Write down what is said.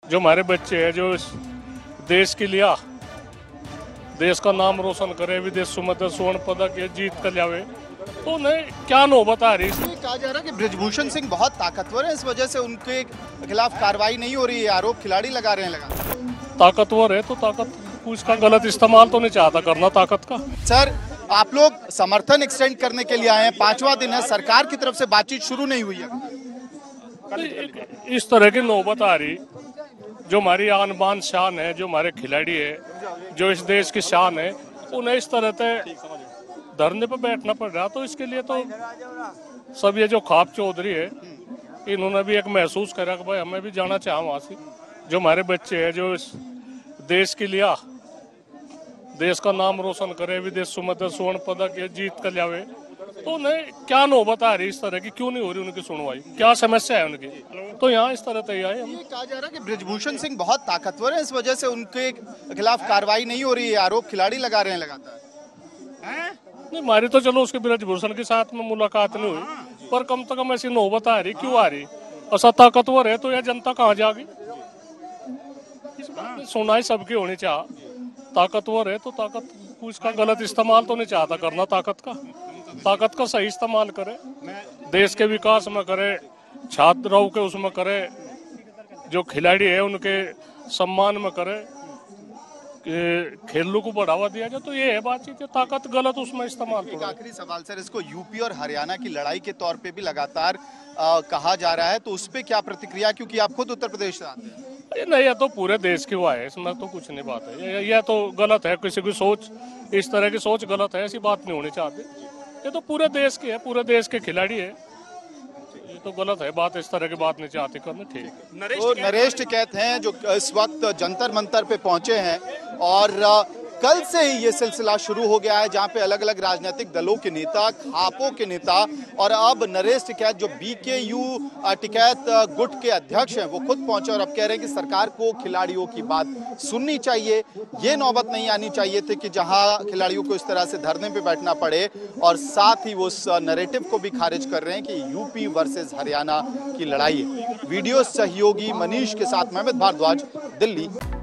जो हमारे बच्चे हैं जो इस देश के लिए देश का नाम रोशन करे, विदेश सुमत स्वर्ण पदक ये जीत कर लावे, तो उन्हें क्या नौबत आ रही है। कहा जा रहा है कि बृजभूषण सिंह बहुत ताकतवर है, इस वजह से उनके खिलाफ कार्रवाई नहीं हो रही है, आरोप खिलाड़ी लगा रहे हैं। ताकतवर है तो ताकत को इसका गलत इस्तेमाल तो नहीं चाहता करना ताकत का। सर, आप लोग समर्थन एक्सटेंड करने के लिए आए हैं, 5वां दिन है, सरकार की तरफ से बातचीत शुरू नहीं हुई है। इस तरह की नौबत आ रही, जो हमारी आन बान शान है, जो हमारे खिलाड़ी है, जो इस देश की शान है, उन्हें इस तरह से धरने पर बैठना पड़ रहा। तो इसके लिए तो सब ये जो खाप चौधरी है, इन्होंने भी एक महसूस करा कि भाई हमें भी जाना चाहे वहाँ से। जो हमारे बच्चे हैं जो इस देश के लिए देश का नाम रोशन करे, विदेश सुमत स्वर्ण पदक ये जीत कर लावे, तो उन्हें क्या नौबत आ रही इस तरह की, क्यों नहीं हो रही उनकी सुनवाई, क्या समस्या है उनकी। तो यहाँ इस तरह तैयार है। कहा जा रहा है कि बृजभूषण सिंह बहुत ताकतवर है, इस वजह से उनके खिलाफ कार्रवाई नहीं हो रही है, आरोप खिलाड़ी लगा रहे हैं लगातार। नहीं, हमारी तो चलो उसके बृजभूषण के साथ में मुलाकात नहीं हुई, पर कम से कम ऐसी नौबत आ रही, क्यों आ रही। ऐसा ताकतवर है तो यह जनता कहाँ जाएगी। सुनाई सबकी होनी चाहिए। ताकतवर है तो ताकत को इसका गलत इस्तेमाल तो नहीं चाहता करना ताकत का सही इस्तेमाल करे, देश के विकास में करे, छात्राओं के उसमें करे, जो खिलाड़ी है उनके सम्मान में करे, खेलों को बढ़ावा दिया जाए। तो ये है बातचीत, ताकत गलत उसमें इस्तेमाल। एक आखिरी सवाल सर, इसको यूपी और हरियाणा की लड़ाई के तौर पे भी लगातार कहा जा रहा है, तो उस पे क्या प्रतिक्रिया, क्योंकि आप खुद उत्तर प्रदेश से आते हैं। नहीं, यह तो पूरे देश की हुआ है, इसमें तो कुछ नहीं बात है। यह तो गलत है, किसी की सोच, इस तरह की सोच गलत है, ऐसी बात नहीं होनी चाहती। ये तो पूरे देश की है, पूरे देश के खिलाड़ी है, ये तो गलत है बात, इस तरह की बात नहीं चाहती करना। ठीक है। तो नरेश टिकैत हैं जो इस वक्त जंतर मंतर पे पहुंचे हैं, और कल से ही ये सिलसिला शुरू हो गया है, जहां पे अलग अलग राजनीतिक दलों के नेता, खापों के नेता, और अब नरेश टिकैत जो BKU टिकैत गुट के अध्यक्ष हैं, वो खुद पहुंचे और अब कह रहे हैं कि सरकार को खिलाड़ियों की बात सुननी चाहिए। ये नौबत नहीं आनी चाहिए थी कि जहां खिलाड़ियों को इस तरह से धरने पे बैठना पड़े, और साथ ही वो उस नैरेटिव को भी खारिज कर रहे हैं कि यूपी वर्सेस हरियाणा की लड़ाई है। वीडियो सहयोगी मनीष के साथ मैं अमित भारद्वाज, दिल्ली।